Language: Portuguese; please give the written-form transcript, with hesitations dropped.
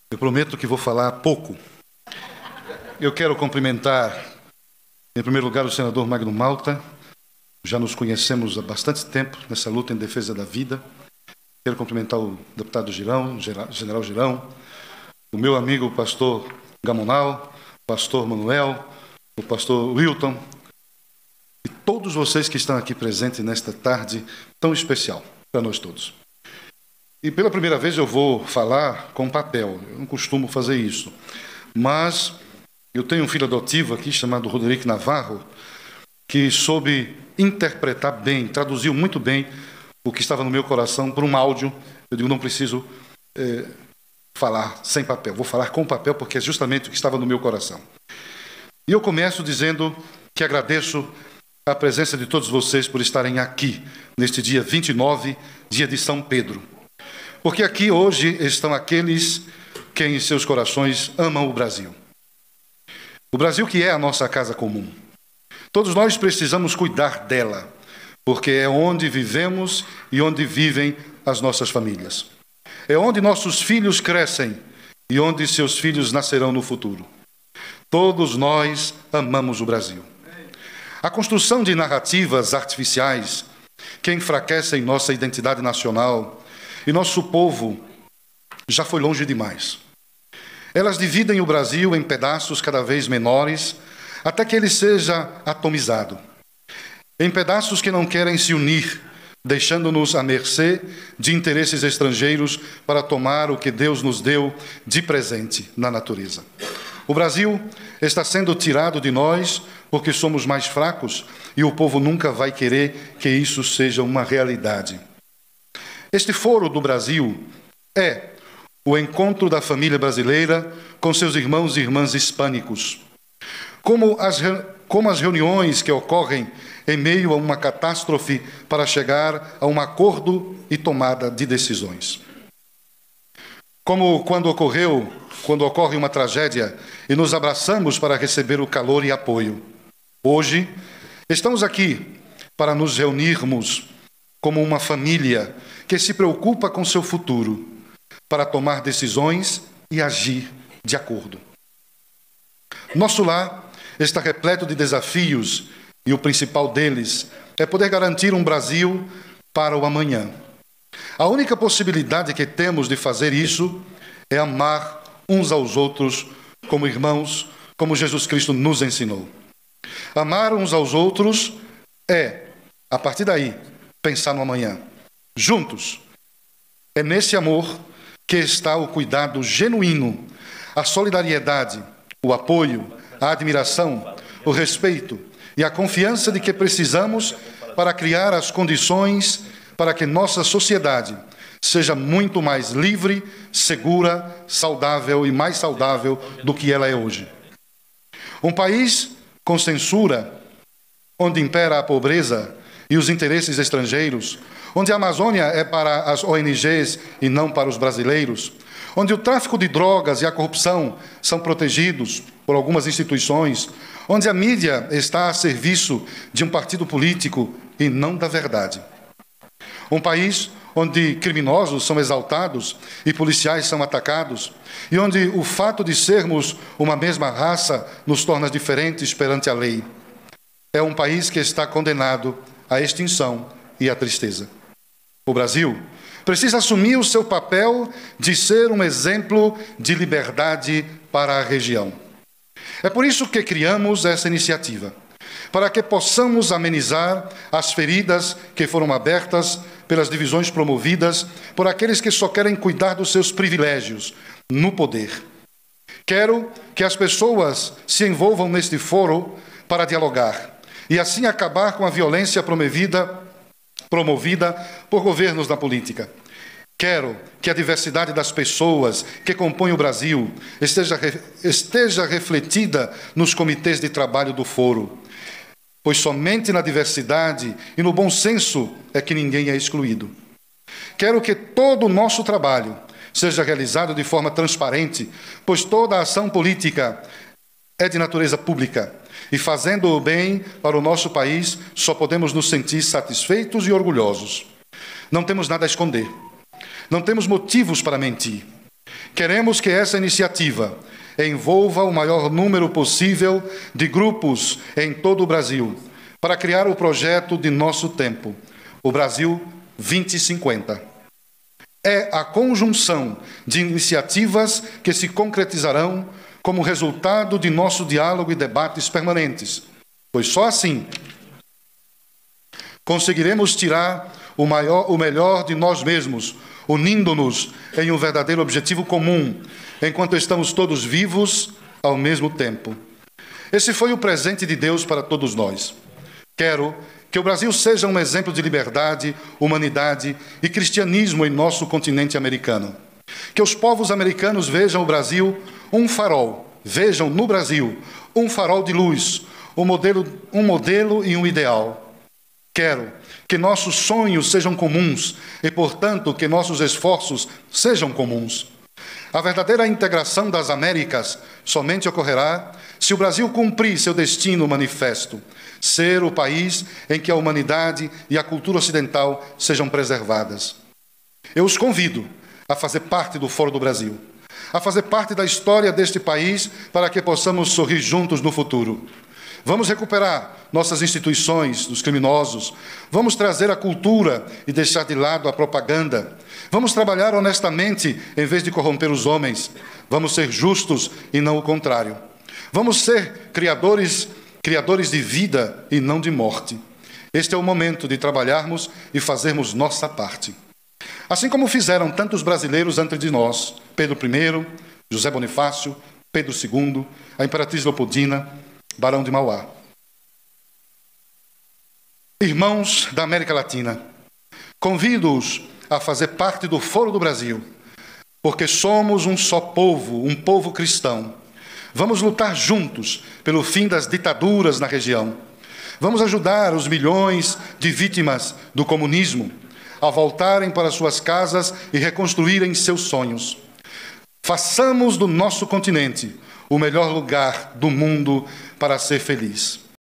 Eu prometo que vou falar pouco. Eu quero cumprimentar, em primeiro lugar, o senador Magno Malta. Já nos conhecemos há bastante tempo nessa luta em defesa da vida. Quero cumprimentar o deputado Girão, general Girão, o meu amigo o pastor Gamonal, o pastor Manuel, o pastor Wilton e todos vocês que estão aqui presentes nesta tarde tão especial para nós todos. E pela primeira vez eu vou falar com papel. Eu não costumo fazer isso. Mas eu tenho um filho adotivo aqui chamado Roderick Navarro, que soube interpretar bem, traduziu muito bem o que estava no meu coração por um áudio. Eu digo, não preciso falar sem papel. Vou falar com papel porque é justamente o que estava no meu coração. E eu começo dizendo que agradeço a presença de todos vocês por estarem aqui, neste dia 29, dia de São Pedro. Porque aqui hoje estão aqueles que em seus corações amam o Brasil. O Brasil que é a nossa casa comum. Todos nós precisamos cuidar dela, porque é onde vivemos e onde vivem as nossas famílias. É onde nossos filhos crescem e onde seus filhos nascerão no futuro. Todos nós amamos o Brasil. A construção de narrativas artificiais que enfraquecem nossa identidade nacional e nosso povo já foi longe demais. Elas dividem o Brasil em pedaços cada vez menores, até que ele seja atomizado. Em pedaços que não querem se unir, deixando-nos à mercê de interesses estrangeiros para tomar o que Deus nos deu de presente na natureza. O Brasil está sendo tirado de nós porque somos mais fracos e o povo nunca vai querer que isso seja uma realidade. Este foro do Brasil é o encontro da família brasileira com seus irmãos e irmãs hispânicos. Como as reuniões que ocorrem em meio a uma catástrofe para chegar a um acordo e tomada de decisões. Como quando ocorre uma tragédia e nos abraçamos para receber o calor e apoio. Hoje, estamos aqui para nos reunirmos como uma família que se preocupa com seu futuro, para tomar decisões e agir de acordo. Nosso lar está repleto de desafios e o principal deles é poder garantir um Brasil para o amanhã. A única possibilidade que temos de fazer isso é amar uns aos outros como irmãos, como Jesus Cristo nos ensinou. Amar uns aos outros é, a partir daí, pensar no amanhã. Juntos. É nesse amor que está o cuidado genuíno, a solidariedade, o apoio, a admiração, o respeito e a confiança de que precisamos para criar as condições para que nossa sociedade seja muito mais livre, segura, saudável e mais saudável do que ela é hoje. Um país com censura, onde impera a pobreza e os interesses estrangeiros, onde a Amazônia é para as ONGs e não para os brasileiros, onde o tráfico de drogas e a corrupção são protegidos por algumas instituições, onde a mídia está a serviço de um partido político e não da verdade. Um país onde criminosos são exaltados e policiais são atacados, e onde o fato de sermos uma mesma raça nos torna diferentes perante a lei. É um país que está condenado à extinção e à tristeza. O Brasil precisa assumir o seu papel de ser um exemplo de liberdade para a região. É por isso que criamos essa iniciativa, para que possamos amenizar as feridas que foram abertas pelas divisões promovidas por aqueles que só querem cuidar dos seus privilégios no poder. Quero que as pessoas se envolvam neste foro para dialogar e assim acabar com a violência promovida por governos na política. Quero que a diversidade das pessoas que compõem o Brasil esteja refletida nos comitês de trabalho do foro, pois somente na diversidade e no bom senso é que ninguém é excluído. Quero que todo o nosso trabalho seja realizado de forma transparente, pois toda a ação política é de natureza pública. E fazendo o bem para o nosso país, só podemos nos sentir satisfeitos e orgulhosos. Não temos nada a esconder. Não temos motivos para mentir. Queremos que essa iniciativa envolva o maior número possível de grupos em todo o Brasil, para criar o projeto de nosso tempo, o Brasil 2050. É a conjunção de iniciativas que se concretizarão como resultado de nosso diálogo e debates permanentes, pois só assim conseguiremos tirar o melhor de nós mesmos, unindo-nos em um verdadeiro objetivo comum, enquanto estamos todos vivos ao mesmo tempo. Esse foi o presente de Deus para todos nós. Quero que o Brasil seja um exemplo de liberdade, humanidade e cristianismo em nosso continente americano. Que os povos americanos vejam o Brasil um farol, vejam no Brasil um farol de luz, um modelo e um ideal. Quero que nossos sonhos sejam comuns e, portanto, que nossos esforços sejam comuns. A verdadeira integração das Américas somente ocorrerá se o Brasil cumprir seu destino manifesto, ser o país em que a humanidade e a cultura ocidental sejam preservadas. Eu os convido a fazer parte do Foro do Brasil, a fazer parte da história deste país para que possamos sorrir juntos no futuro. Vamos recuperar nossas instituições dos criminosos. Vamos trazer a cultura e deixar de lado a propaganda. Vamos trabalhar honestamente em vez de corromper os homens. Vamos ser justos e não o contrário. Vamos ser criadores de vida e não de morte. Este é o momento de trabalharmos e fazermos nossa parte. Assim como fizeram tantos brasileiros antes de nós, Pedro I, José Bonifácio, Pedro II, a Imperatriz Leopoldina, Barão de Mauá. Irmãos da América Latina, convido-os a fazer parte do Foro do Brasil, porque somos um só povo, um povo cristão. Vamos lutar juntos pelo fim das ditaduras na região. Vamos ajudar os milhões de vítimas do comunismo a voltarem para suas casas e reconstruírem seus sonhos. Façamos do nosso continente o melhor lugar do mundo para ser feliz.